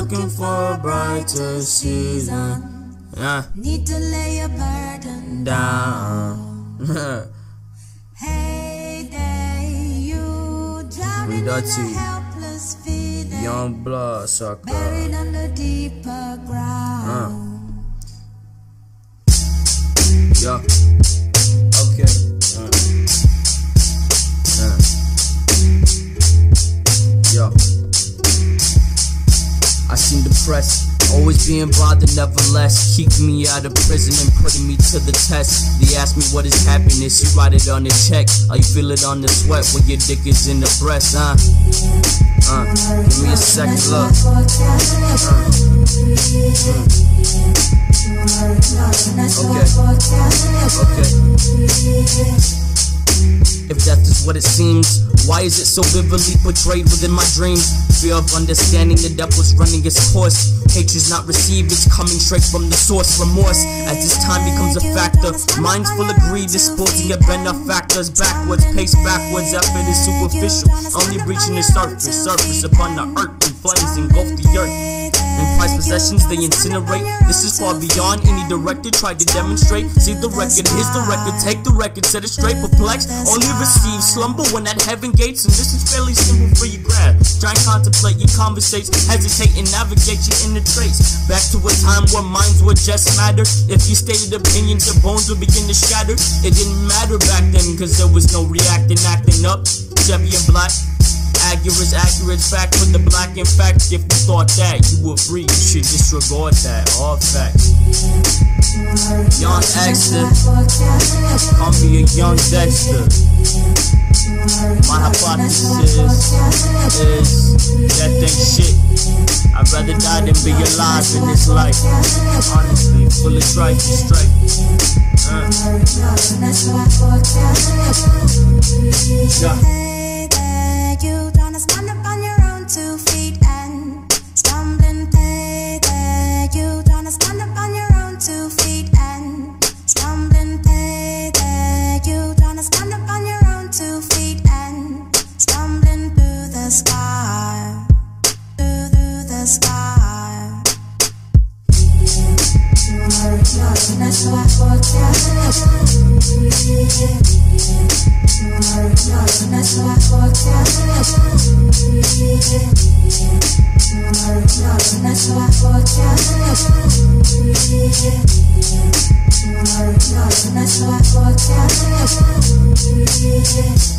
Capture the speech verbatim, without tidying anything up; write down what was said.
looking for a brighter season. Uh. Need to lay a burden down. Hey there, you drowning in a helpless feeling, young blood sucker, buried under deeper ground. Uh. Yeah. Okay. Uh. Uh. Yo. I seem depressed, always being bothered, nevertheless. Keeping me out of prison and putting me to the test. They ask me what is happiness, you write it on the check. Or you feel it on the sweat when your dick is in the breast, huh? Uh, give me a second look. Uh, uh. Okay. Okay. If death is what it seems, why is it so vividly portrayed within my dreams? Fear of understanding the depth was running its course. Hatred's not received, it's coming straight from the source. Remorse, as this time becomes a factor. Minds full of greed, disposing of benefactors. Backwards, pace backwards, effort is superficial, only reaching the surface. Surface upon the earth, and flames engulf the earth. In prized possessions they incinerate. This is far beyond any director tried to demonstrate. See the record, here's the record, take the record, set it straight. Perplexed, only receive slumber when at heaven gates. And this is fairly simple for you grab. Try and contemplate, you conversate, hesitate and navigate your inner trace. Back to a time where minds would just matter. If you stated opinions, your bones would begin to shatter. It didn't matter back then, cause there was no reacting, acting up. Chevy and black. Accurate is accurate, fact with the black. In fact, if you thought that you were free, you should disregard that. All fact. Young Exter, call me a young Dexter. My hypothesis is that ain't shit. I'd rather die than be alive in this life. Honestly, full of strife and strife. Uh. Yeah. You tryna stand up on your own two feet and stumbling pay there. You tryna stand up on your own two feet and stumbling pay there. You tryna stand up on your own two feet and stumbling through the sky, through, through the sky. That's why I That's why I That's why I